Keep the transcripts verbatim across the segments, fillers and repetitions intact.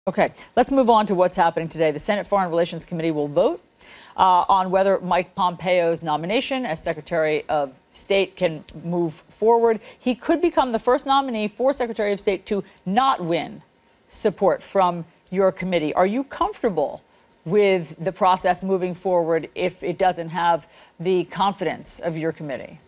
Okay, let's move on to what's happening today. The Senate Foreign Relations Committee will vote uh, on whether Mike Pompeo's nomination as Secretary of State can move forward. He could become the first nominee for Secretary of State to not win support from your committee. Are you comfortable with the process moving forward if it doesn't have the confidence of your committee?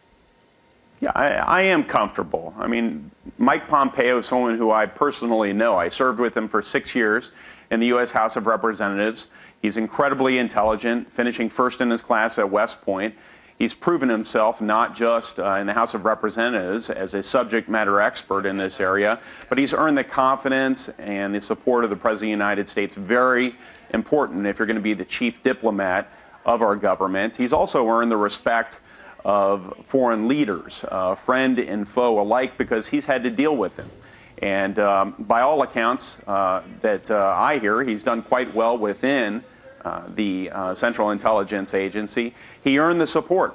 Yeah, I, I am comfortable. I mean, Mike Pompeo is someone who I personally know. I served with him for six years in the U S House of Representatives. He's incredibly intelligent, finishing first in his class at West Point. He's proven himself not just uh, in the House of Representatives as a subject matter expert in this area, but he's earned the confidence and the support of the President of the United States. Very important if you're going to be the chief diplomat of our government. He's also earned the respect of foreign leaders, uh, friend and foe alike, because he's had to deal with them. And um, by all accounts uh, that uh, I hear, he's done quite well within uh, the uh, Central Intelligence Agency. He earned the support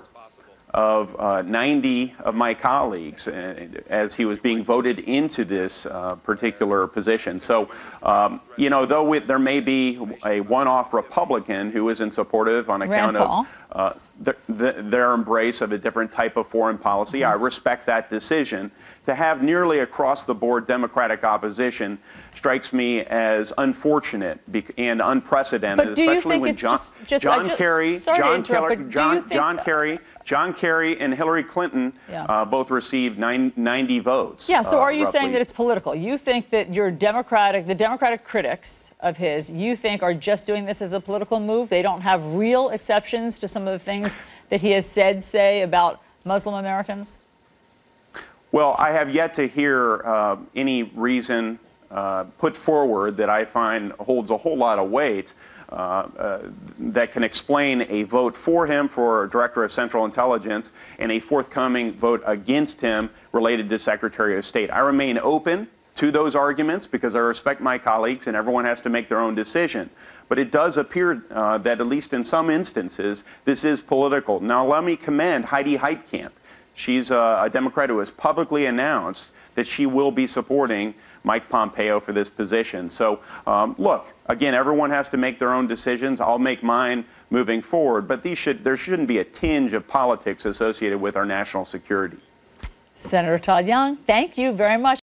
of uh, ninety of my colleagues uh, as he was being voted into this uh, particular position. So, um, you know, though it, there may be a one-off Republican who isn't supportive on account of uh, the, the, their embrace of a different type of foreign policy, mm-hmm. I respect that decision. To have nearly across-the-board Democratic opposition strikes me as unfortunate and unprecedented, but do you especially think when it's John, just, just, John just, Kerry, John, Keller, John, John Kerry, John Kerry, and Hillary Clinton yeah. uh, both received nine, ninety votes. Yeah. So, uh, are you roughly. saying that it's political? You think that your Democratic, the Democratic critics of his, you think are just doing this as a political move? They don't have real exceptions to some of the things that he has said, say, about Muslim Americans? Well, I have yet to hear uh, any reason uh, put forward that I find holds a whole lot of weight uh, uh, that can explain a vote for him for Director of Central Intelligence and a forthcoming vote against him related to Secretary of State. I remain open to those arguments because I respect my colleagues and everyone has to make their own decision. But it does appear uh, that at least in some instances, this is political. Now, let me commend Heidi Heitkamp. She's a, a Democrat who has publicly announced that she will be supporting Mike Pompeo for this position. So, um, look, again, everyone has to make their own decisions. I'll make mine moving forward, but these should, there shouldn't be a tinge of politics associated with our national security. Senator Todd Young, thank you very much.